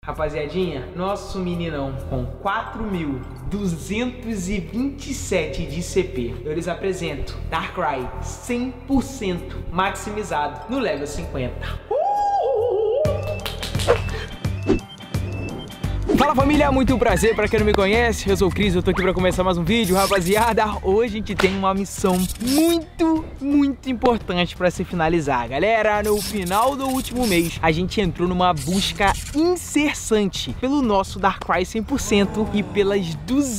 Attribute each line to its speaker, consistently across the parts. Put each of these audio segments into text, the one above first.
Speaker 1: Rapaziadinha, nosso meninão com 4.227 de CP, eu lhes apresento Darkrai 100% maximizado no level 50. Fala família, muito prazer, pra quem não me conhece, eu sou o Cris, eu tô aqui pra começar mais um vídeo, rapaziada. Hoje a gente tem uma missão muito importante pra se finalizar, galera. No final do último mês, a gente entrou numa busca incessante pelo nosso Darkrai 100% e pelas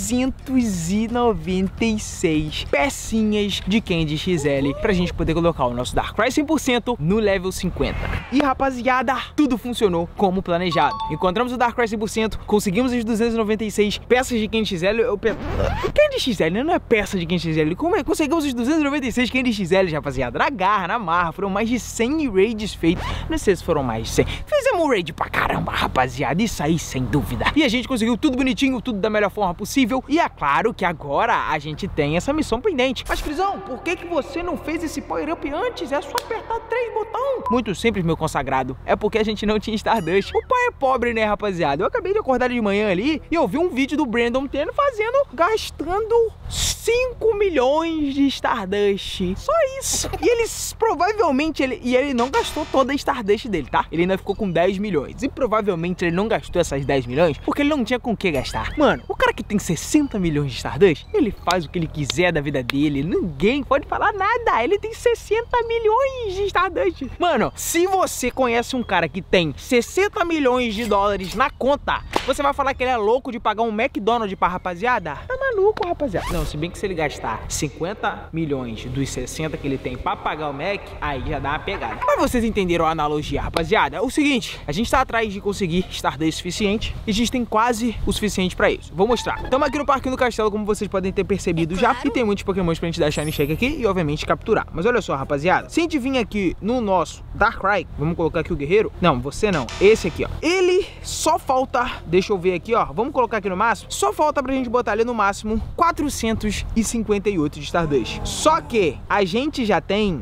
Speaker 1: 296 pecinhas de Candy XL pra gente poder colocar o nosso Darkrai 100% no level 50. E rapaziada, tudo funcionou como planejado. Encontramos o Darkrai 100%, conseguimos as 296 peças de Candy XL. Candy XL não é peça de Candy XL. Como é? Conseguimos os 296 Candy XL, rapaziada. Na garra, na marra. Foram mais de 100 raids feitos. Não sei se foram mais de 100. Fizemos raid pra caramba, rapaziada. Isso aí, sem dúvida. E a gente conseguiu tudo bonitinho, tudo da melhor forma possível. E é claro que agora a gente tem essa missão pendente. Mas, Crisão, por que você não fez esse power up antes? É só apertar 3 botões. Muito simples, meu consagrado. É porque a gente não tinha Stardust. O pai é pobre, né, rapaziada? Eu acabei de acordar de manhã ali e eu vi um vídeo do Brandon tendo gastando 5 milhões de Stardust. Só isso. E eles provavelmente ele não gastou toda a Stardust dele, tá? Ele ainda ficou com 10 milhões. E provavelmente ele não gastou essas 10 milhões porque ele não tinha com o que gastar. Mano, o cara que tem 60 milhões de Stardust, ele faz o que ele quiser da vida dele. Ninguém pode falar nada. Ele tem 60 milhões de Stardust. Mano, se você conhece um cara que tem 60 milhões de dólares na conta, você vai falar que ele é louco de pagar um McDonald's pra rapaziada? Tá maluco, rapaziada. Não, se bem que se ele gastar 50 milhões dos 60 que ele tem pra pagar o Mac, aí já dá uma pegada. Mas vocês entenderam a analogia, rapaziada? É o seguinte, a gente tá atrás de conseguir Stardust suficiente e a gente tem quase o suficiente pra isso. Vou mostrar. Estamos aqui no Parquinho do Castelo, como vocês podem ter percebido já, e tem muitos pokémons pra gente dar Shiny Shake aqui e, obviamente, capturar. Mas olha só, rapaziada, se a gente vir aqui no nosso Darkrai, vamos colocar aqui o guerreiro. Não, você não. Esse aqui, ó. Ele só falta... Deixa eu ver aqui, ó. Vamos colocar aqui no máximo. Só falta pra gente botar ali no máximo 458 de Stardust. Só que a gente já tem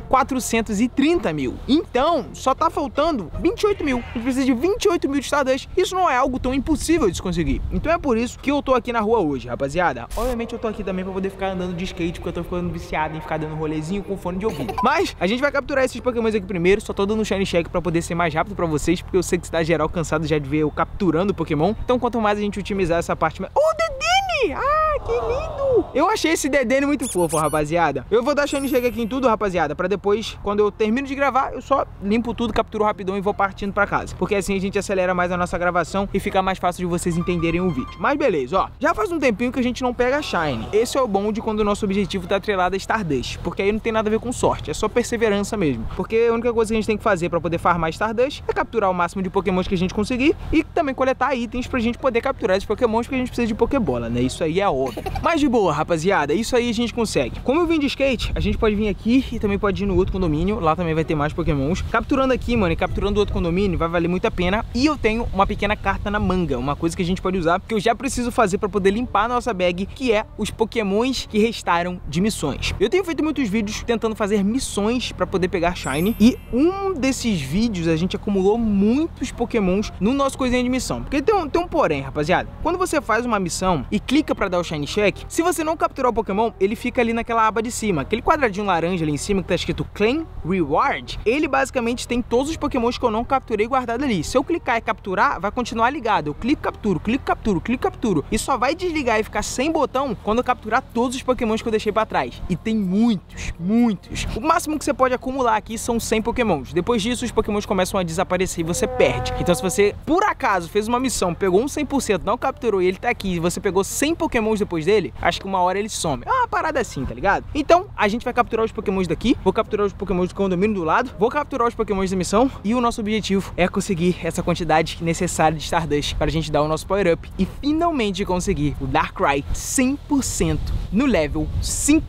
Speaker 1: 430 mil. Então, só tá faltando 28 mil. A gente precisa de 28 mil de Stardust. Isso não é algo tão impossível de se conseguir. Então é por isso que eu tô aqui na rua hoje, rapaziada. Obviamente eu tô aqui também pra poder ficar andando de skate, porque eu tô ficando viciado em ficar dando rolezinho com fone de ouvido. Mas a gente vai capturar esses pokémons aqui primeiro. Só tô dando um Shiny Shake pra poder ser mais rápido pra vocês, porque eu sei que está geral cansado já de ver eu capturando o Pokémon. Então quanto mais a gente otimizar essa parte... Oh, Dedenne! Ah, que lindo! Eu achei esse Dedenne muito fofo, rapaziada. Eu vou dar Shiny Shake aqui em tudo, rapaziada, pra depois, quando eu termino de gravar, eu só limpo tudo, capturo rapidão e vou partindo pra casa. Porque assim a gente acelera mais a nossa gravação e fica mais fácil de vocês entenderem o vídeo. Mas beleza, ó. Já faz um tempinho que a gente não pega Shiny. Esse é o bom de quando o nosso objetivo tá atrelado a Stardust. Porque aí não tem nada a ver com sorte, é só perseverança mesmo. Porque a única coisa que a gente tem que fazer pra poder farmar Stardust é capturar o máximo de Pokémons que a gente conseguir e também coletar itens pra gente poder capturar esses Pokémons, porque a gente precisa de Pokébola, né? Isso aí é óbvio. Mas de boa, rapaziada, isso aí a gente consegue. Como eu vim de skate, a gente pode vir aqui e também pode ir no outro condomínio. Lá também vai ter mais Pokémons. Capturando aqui, mano, e capturando o outro condomínio vai valer muito a pena. E eu tenho uma pequena carta na manga, uma coisa que a gente pode usar, que eu já preciso fazer pra poder limpar a nossa bag, que é os Pokémons que restaram de missões. Eu tenho feito muitos vídeos tentando fazer missões pra poder pegar Shiny, e um desses vídeos a gente acumulou muitos Pokémons no nosso coisinha de missão. Porque tem um porém, rapaziada. Quando você faz uma missão e clica pra dar o Shiny Check, se você não capturar o Pokémon, ele fica ali naquela aba de cima. Aquele quadradinho laranja ali em cima que tá escrito Claim Reward, ele basicamente tem todos os Pokémons que eu não capturei guardado ali. Se eu clicar e capturar, vai continuar ligado. Eu clico, capturo, clico, capturo, clico, capturo. E só vai desligar e ficar sem botão quando eu capturar todos os Pokémons que eu deixei pra trás. E tem muitos. O máximo que você pode acumular aqui são 100 Pokémons. Depois disso, os Pokémons começam a desaparecer e você perde. Então se você, por acaso, fez uma missão, pegou um 100%, não capturou e ele tá aqui, e você pegou 100 Pokémons depois dele, acho que uma hora ele some. É uma parada assim, tá ligado? Então, a gente vai capturar os Pokémons daqui, vou capturar os Pokémons do condomínio do lado, vou capturar os Pokémons da missão, e o nosso objetivo é conseguir essa quantidade necessária de Stardust para a gente dar o nosso Power Up e finalmente conseguir o Darkrai 100% no level 50.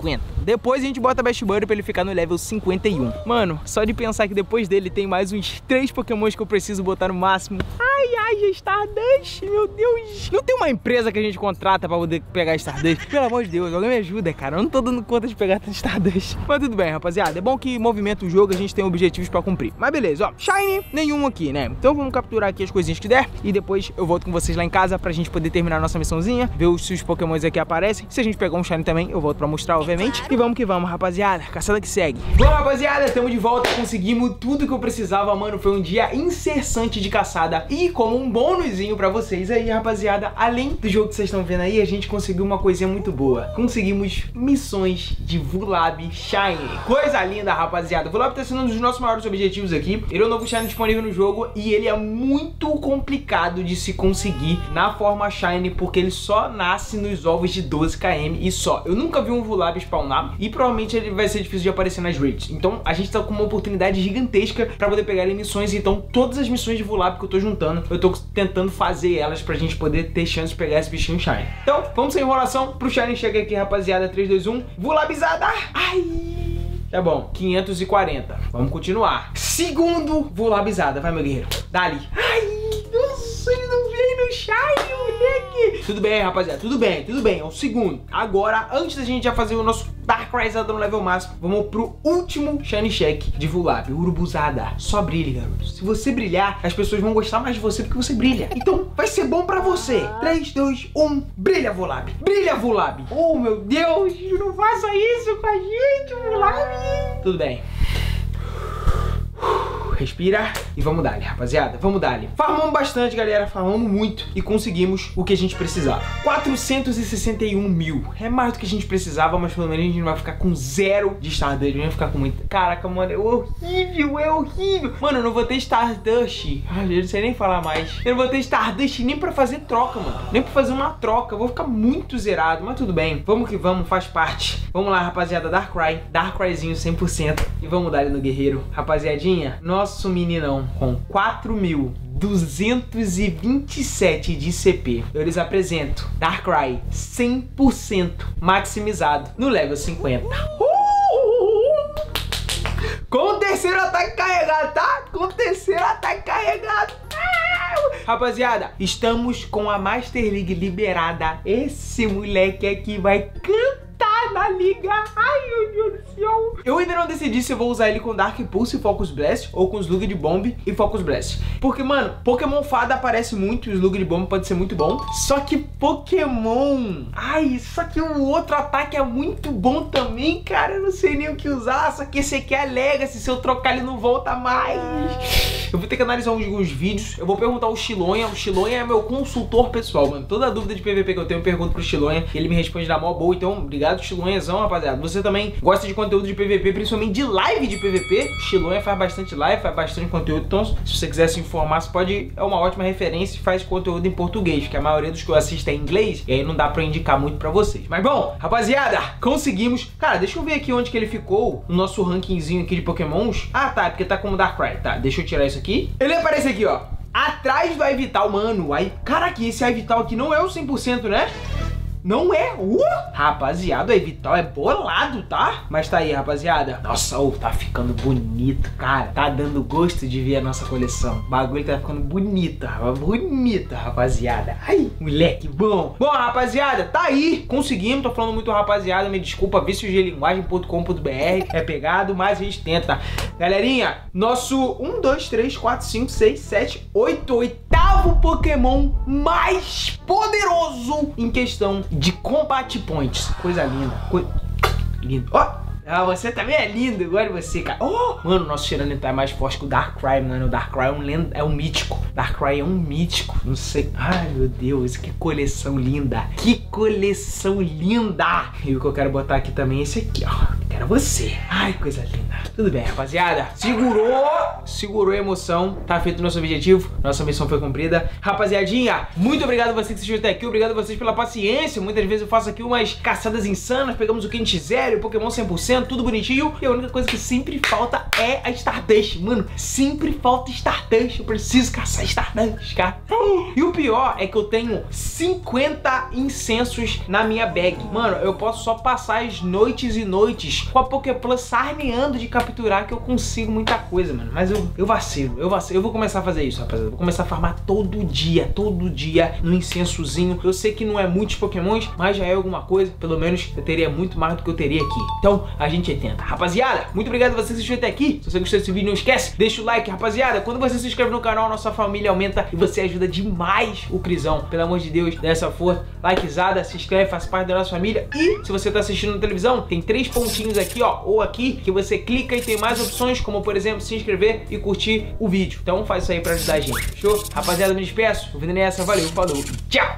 Speaker 1: Depois a gente bota Best Buddy pra ele ficar no level 51. Mano, só de pensar que depois dele tem mais uns 3 pokémons que eu preciso botar no máximo. Ai, Stardust, meu Deus. Não tem uma empresa que a gente contrata pra poder pegar Stardust? Pelo amor de Deus, alguém me ajuda, cara. Eu não tô dando conta de pegar tanto Stardust. Mas tudo bem, rapaziada. É bom que movimenta o jogo, a gente tem objetivos pra cumprir. Mas beleza, ó. Shiny, nenhum aqui, né? Então vamos capturar aqui as coisinhas que der. E depois eu volto com vocês lá em casa pra gente poder terminar a nossa missãozinha. Ver se os pokémons aqui aparecem. Se a gente pegar um Shiny também, eu volto pra mostrar, obviamente. E vamos que vamos, rapaziada. Caçada que segue. Bom, rapaziada, estamos de volta. Conseguimos tudo que eu precisava, mano. Foi um dia incessante de caçada. E como um bônusinho pra vocês aí, rapaziada, além do jogo que vocês estão vendo aí, a gente conseguiu uma coisinha muito boa. Conseguimos missões de Vullaby Shiny. Coisa linda, rapaziada. O Vullaby tá sendo um dos nossos maiores objetivos aqui. Ele é o novo Shiny disponível no jogo e ele é muito complicado de se conseguir na forma Shiny, porque ele só nasce nos ovos de 12 km e só. Eu nunca vi um Vullaby spawnar e provavelmente ele vai ser difícil de aparecer nas raids. Então a gente tá com uma oportunidade gigantesca pra poder pegar ele em missões. Então todas as missões de Vullaby que eu tô juntando, eu tô tentando fazer elas pra gente poder ter chance de pegar esse bichinho Shiny. Então vamos sem enrolação pro Shiny chegar aqui, rapaziada. 3, 2, 1, Vullabizada! Ai! Tá bom, 540. Vamos continuar. Segundo Vullabizada. Vai, meu guerreiro. Dali. Ai, nossa, ele não veio no Shiny, moleque. Tudo bem, rapaziada. Tudo bem, tudo bem. É o segundo. Agora, antes da gente já fazer o nosso Darkrai'Zada no level máximo, vamos pro último Shiny Check de Vullaby. Urubuzada. Só brilhe, garoto. Se você brilhar, as pessoas vão gostar mais de você porque você brilha. Então, vai ser bom pra você. 3, 2, 1. Brilha, Vullaby. Brilha, Vullaby. Oh, meu Deus. Não faça isso com a gente, Vullaby. Tudo bem. Respira e vamos dar, rapaziada. Vamos dar. Farmamos bastante, galera. Farmamos muito e conseguimos o que a gente precisava. 461 mil. É mais do que a gente precisava, mas pelo menos a gente não vai ficar com 0 de Stardust. A gente vai ficar com muito. Caraca, mano, é horrível, é horrível. Mano, eu não vou ter Stardust. Ai, eu não sei nem falar mais. Eu não vou ter Stardust nem pra fazer troca, mano. Nem pra fazer uma troca. Eu vou ficar muito zerado, mas tudo bem. Vamos que vamos, faz parte. Vamos lá, rapaziada. Darkraizinho 100%. E vamos dar no guerreiro. Rapaziadinha, nosso meninão com 4.227 de CP. Eu lhes apresento Darkrai 100% maximizado no level 50. Com o terceiro ataque carregado, tá? Com o terceiro ataque carregado. Rapaziada, estamos com a Master League liberada. Esse moleque aqui vai cantar na liga. Ai, meu Deus do céu. Eu ainda não decidi se eu vou usar ele com Dark Pulse e Focus Blast ou com Slug de Bomb e Focus Blast. Porque, mano, Pokémon Fada aparece muito e o Slug de Bomb pode ser muito bom. Só que Pokémon... Ai, só que o outro ataque é muito bom também, cara. Eu não sei nem o que usar. Só que esse aqui é Legacy. Se eu trocar ele não volta mais. Eu vou ter que analisar alguns vídeos. Eu vou perguntar ao Chilonha. O Chilonha é meu consultor pessoal, mano. Toda dúvida de PVP que eu tenho, eu pergunto pro Chilonha. Ele me responde na mó boa. Então, obrigado, Chilonhazão, rapaziada. Você também gosta de conteúdo de PVP, principalmente de live de PVP. O Chilonha faz bastante live, faz bastante conteúdo. Então, se você quiser se informar, você pode... É uma ótima referência e faz conteúdo em português, porque a maioria dos que eu assisto é em inglês. E aí não dá pra indicar muito pra vocês. Mas bom, rapaziada, conseguimos. Cara, deixa eu ver aqui onde que ele ficou. No nosso rankingzinho aqui de Pokémons. Ah, tá, porque tá como Darkrai. Tá, deixa eu tirar isso aqui. Ele aparece aqui, ó, atrás do Ivital, mano. Aí, caraca, esse Ivital aqui não é o 100%, né? Não é? Rapaziada, o Ivital é bolado, tá? Mas tá aí, rapaziada. Nossa, tá ficando bonito, cara. Tá dando gosto de ver a nossa coleção. O bagulho tá ficando bonita, rapaziada. Ai, moleque bom. Bom, rapaziada, tá aí. Conseguimos, tô falando muito rapaziada. Me desculpa, viciogelinguagem.com.br é pegado, mas a gente tenta. Galerinha, nosso 1, 2, 3, 4, 5, 6, 7, 8, oitavo Pokémon mais poderoso em questão de Combat Points. Coisa linda. Lindo. Ó. Ah, você também é lindo, eu gosto de você, cara. Oh, mano, o nosso Tyranitar é mais forte que o Darkrai, mano. O Darkrai é um mítico. Darkrai é um mítico. Não sei. Ai, meu Deus, que coleção linda. Que coleção linda. E o que eu quero botar aqui também é esse aqui, ó. Quero você. Ai, coisa linda. Tudo bem, rapaziada. Segurou a emoção. Tá feito o nosso objetivo. Nossa missão foi cumprida. Rapaziadinha, muito obrigado a você que assistiu até aqui. Obrigado a vocês pela paciência. Muitas vezes eu faço aqui umas caçadas insanas. Pegamos o Quente Zero, o Pokémon 100%. Tudo bonitinho, e a única coisa que sempre falta é a Stardust, mano. Sempre falta Stardust, eu preciso caçar Stardust, cara. E o pior é que eu tenho 50 incensos na minha bag. Mano, eu posso só passar as noites e noites com a Poképlus sarneando de capturar que eu consigo muita coisa, mano. Mas eu vacilo. Eu vou começar a fazer isso, rapaziada. Vou começar a farmar todo dia no incensozinho. Eu sei que não é muitos Pokémons, mas já é alguma coisa. Pelo menos eu teria muito mais do que eu teria aqui. Então, a gente tenta. Rapaziada, muito obrigado por você assistir até aqui. Se você gostou desse vídeo, não esquece, deixa o like, rapaziada. Quando você se inscreve no canal, nossa família aumenta e você ajuda demais o Crisão. Pelo amor de Deus, dá essa força. Likezada, se inscreve, faz parte da nossa família. E se você tá assistindo na televisão, tem 3 pontinhos aqui, ó, ou aqui, que você clica e tem mais opções, como por exemplo, se inscrever e curtir o vídeo. Então faz isso aí pra ajudar a gente. Show? Rapaziada, me despeço. O vídeo é essa. Valeu, falou, tchau!